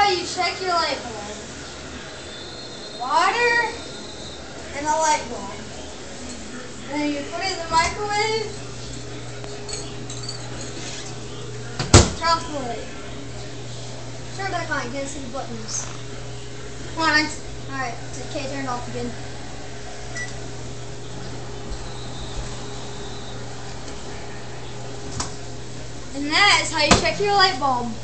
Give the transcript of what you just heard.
how you check your light bulb. Water and a light bulb. And then you put it in the microwave. Turn off the light. Turn it back on, you can't see the buttons. Come on, alright, okay, turn it off again. And that is how you check your light bulb.